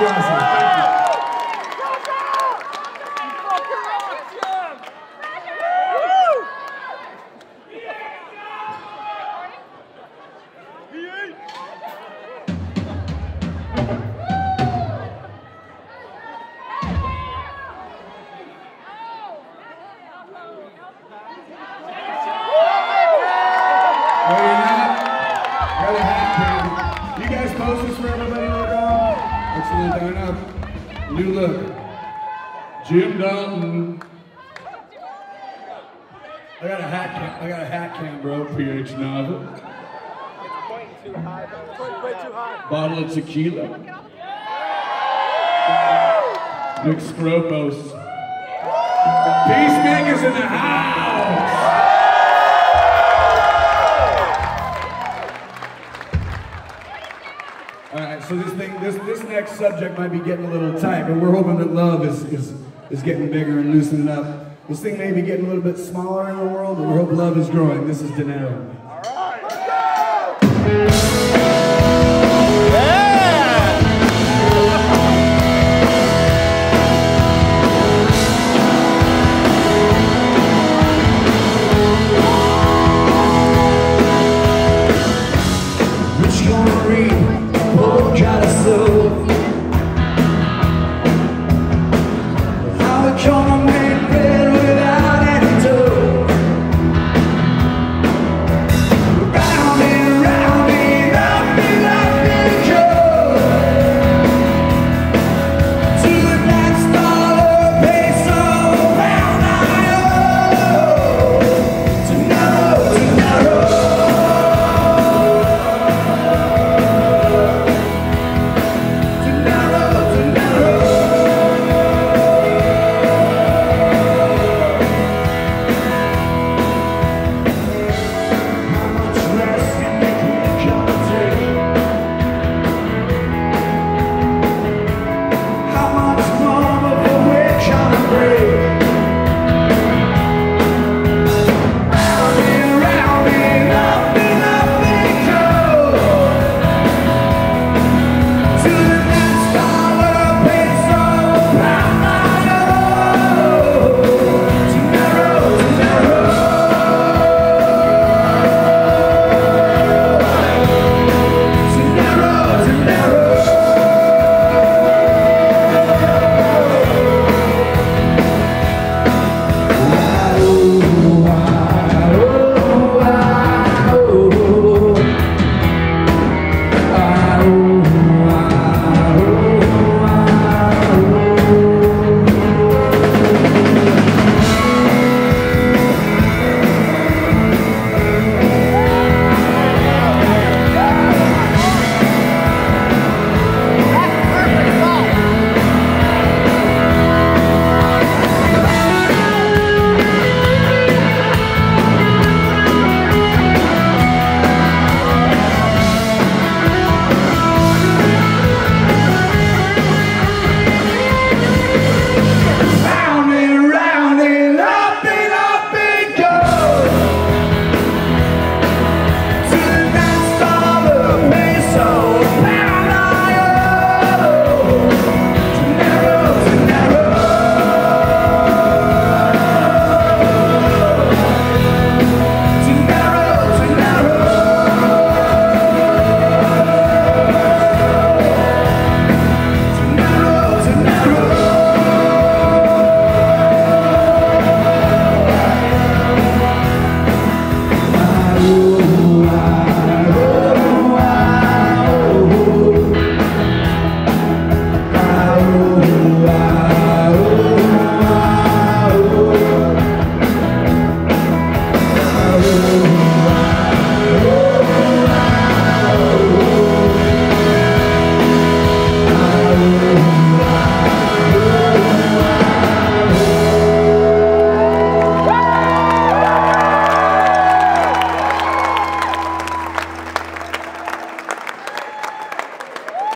you, Ozzy. Thank you. You guys post this for everybody later on? Excellent, down up. New look. Jim Dalton. I got a hat cam, bro. PH Nava. Way too high. Bottle of tequila. Nick Scropos. Peacemakers in the house. All right, so this next subject might be getting a little tight, but we're hoping that love is getting bigger and loosening up. This thing may be getting a little bit smaller in the world, but we hope love is growing. This is Dinero. All right, let's go! What you gonna read? Oh, gotta so.